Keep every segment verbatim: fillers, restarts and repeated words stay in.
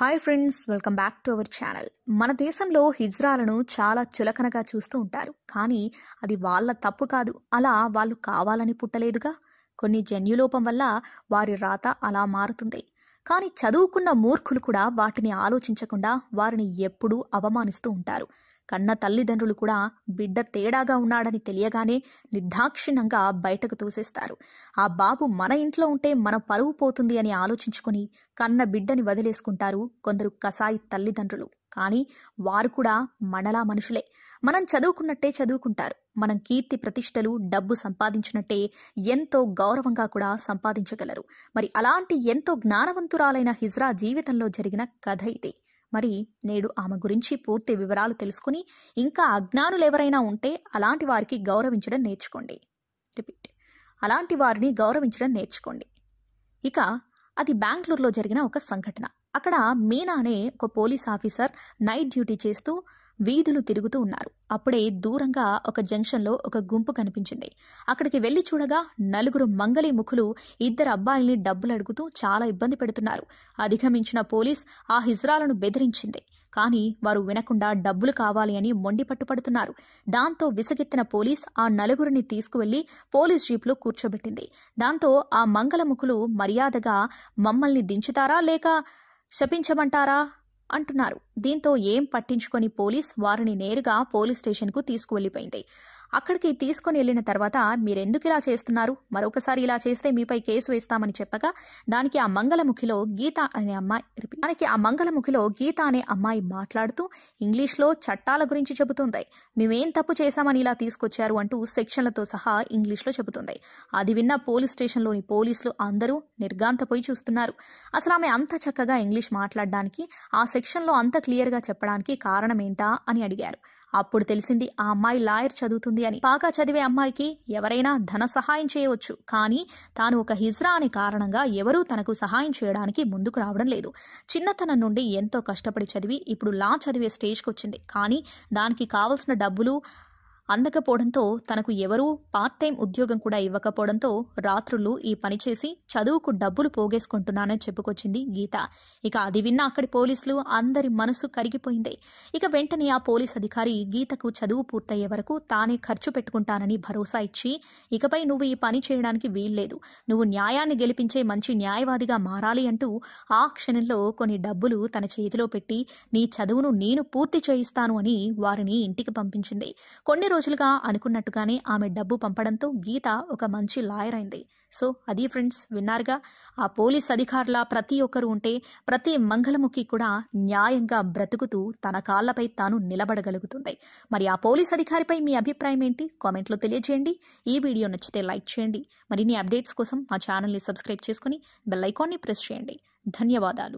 Hi friends, welcome back to our channel. మన దేశంలో హిజ్రాలను చాలా చులకనగా చూస్తూ ఉంటారు. కానీ అది వాళ్ళ తప్పు కాదు. అలా వాళ్ళు కావాలని పుట్టలేదుగా. కొన్ని జన్యులోపం వల్ల వారి రాత అలా మారుతుంది. కానీ చదువుకున్న మూర్ఖులు కూడా వాటిని ఆలోచించకుండా వారిని ఎప్పుడూ అవమానిస్తూ ఉంటారు. కన్న తల్లిదండ్రులు కూడా బిడ్డ తేడాగా ఉన్నాడని తెలియగానే నిర్దాక్షిణ్యంగా బయటకు తోసేస్తారు. ఆ బాబు మన ఇంట్లో ఉంటే మన పరువు పోతుంది అని ఆలోచించుకొని కన్న బిడ్డని వదిలేసుకుంటారు కొందరు కసాయి తల్లిదండ్రులు. కానీ వారు కూడా మనలా మనుషులే. మనం చదువుకున్నట్టే చదువుకుంటారు. మనం కీర్తి ప్రతిష్టలు డబ్బు సంపాదించినట్టే ఎంతో గౌరవంగా కూడా సంపాదించగలరు. మరి అలాంటి ఎంతో జ్ఞానవంతురాలైన హిజ్రా జీవితంలో జరిగిన కథ ఇది. మరి నేడు ఆమె గురించి పూర్తి వివరాలు తెలుసుకుని ఇంకా అజ్ఞానులు ఎవరైనా ఉంటే అలాంటి వారికి గౌరవించడం నేర్చుకోండి. రిపీట్ అలాంటి వారిని గౌరవించడం నేర్చుకోండి. ఇక అది బెంగళూరులో జరిగిన ఒక సంఘటన. అక్కడ మీనా అనే ఒక పోలీస్ ఆఫీసర్ నైట్ డ్యూటీ చేస్తూ వీధులు తిరుగుతూ ఉన్నారు. అప్పుడే దూరంగా ఒక జంక్షన్లో ఒక గుంపు కనిపించింది. అక్కడికి వెళ్లి చూడగా నలుగురు మంగలి ముఖులు ఇద్దరు అబ్బాయిల్ని డబ్బులు అడుగుతూ చాలా ఇబ్బంది పెడుతున్నారు. అధిగమించిన పోలీస్ ఆ హిజ్రాలను బెదిరించింది. కానీ వారు వినకుండా డబ్బులు కావాలి అని మొండి పట్టుపడుతున్నారు. దాంతో విసుగెత్తిన పోలీస్ ఆ నలుగురిని తీసుకువెళ్లి పోలీస్ జీప్లో కూర్చోబెట్టింది. దాంతో ఆ మంగళముఖులు మర్యాదగా మమ్మల్ని దించుతారా లేక శపించమంటారా అంటున్నారు. దీంతో ఏం పట్టించుకొని పోలీస్ వారిని నేరుగా పోలీస్ స్టేషన్కు తీసుకువెళ్లిపోయింది. అక్కడికి తీసుకుని వెళ్లిన తర్వాత మీరెందుకు ఇలా చేస్తున్నారు, మరొకసారి ఇలా చేస్తే మీపై కేసు వేస్తామని చెప్పగా దానికి ఆ మంగళముఖిలో గీత అనే అమ్మాయి దానికి ఆ మంగళముఖిలో గీత అనే అమ్మాయి మాట్లాడుతూ ఇంగ్లీష్లో చట్టాల గురించి చెబుతుంది. మేమేం తప్పు చేశామని ఇలా తీసుకొచ్చారు అంటూ సెక్షన్లతో సహా ఇంగ్లీష్లో చెబుతుంది. అది విన్న పోలీస్ స్టేషన్లోని పోలీసులు అందరూ నిర్గాంతపోయి చూస్తున్నారు. అసలు ఆమె అంత చక్కగా ఇంగ్లీష్ మాట్లాడడానికి, ఆ సెక్షన్లో అంత క్లియర్గా చెప్పడానికి కారణమేంటా అని అడిగారు. అప్పుడు తెలిసింది ఆ అమ్మాయి లాయర్ చదువుతుంది అని. బాగా చదివే అమ్మాయికి ఎవరైనా ధన సహాయం చేయవచ్చు, కానీ తాను ఒక హిజ్రా అనే కారణంగా ఎవరూ తనకు సహాయం చేయడానికి ముందుకు రావడం లేదు. చిన్నతనం నుండి ఎంతో కష్టపడి చదివి ఇప్పుడు లా చదివే స్టేజ్కి వచ్చింది. కానీ దానికి కావలసిన డబ్బులు అందకపోవడంతో, తనకు ఎవరూ పార్ట్ టైం ఉద్యోగం కూడా ఇవ్వకపోవడంతో రాత్రులు ఈ పని చేసి చదువుకు డబ్బులు పోగేసుకుంటున్నానని చెప్పుకొచ్చింది గీత. ఇక అది విన్న అక్కడి పోలీసులు అందరి మనసు కరిగిపోయింది. ఇక వెంటనే ఆ పోలీస్ అధికారి గీతకు చదువు పూర్తయ్యే వరకు తానే ఖర్చు పెట్టుకుంటానని భరోసా ఇచ్చి, ఇకపై నువ్వు ఈ పని చేయడానికి వీల్లేదు, నువ్వు న్యాయాన్ని గెలిపించే మంచి న్యాయవాదిగా మారాలి అంటూ ఆ క్షణంలో కొన్ని డబ్బులు తన చేతిలో పెట్టి నీ చదువును నేను పూర్తి చేయిస్తాను అని వారిని ఇంటికి పంపించింది. కొన్ని రోజులుగా అనుకున్నట్టుగానే ఆమె డబ్బు పంపడంతో గీత ఒక మంచి లాయర్ అయింది. సో అది ఫ్రెండ్స్, విన్నారుగా. ఆ పోలీస్ అధికారుల ప్రతి ఒక్కరు ఉంటే ప్రతి మంగళముఖి కూడా న్యాయంగా బ్రతుకుతూ తన కాళ్లపై తాను నిలబడగలుగుతుంది. మరి ఆ పోలీస్ అధికారిపై మీ అభిప్రాయం ఏంటి కామెంట్లో తెలియజేయండి. ఈ వీడియో నచ్చితే లైక్ చేయండి. మరిన్ని అప్డేట్స్ కోసం మా ఛానల్ని సబ్స్క్రైబ్ చేసుకుని బెల్ ఐకాన్ని ప్రెస్ చేయండి. ధన్యవాదాలు.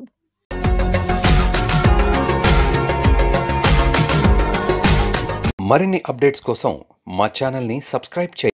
మరిన్ని అప్డేట్స్ కోసం మా ఛానల్ని సబ్స్క్రైబ్ చేయండి.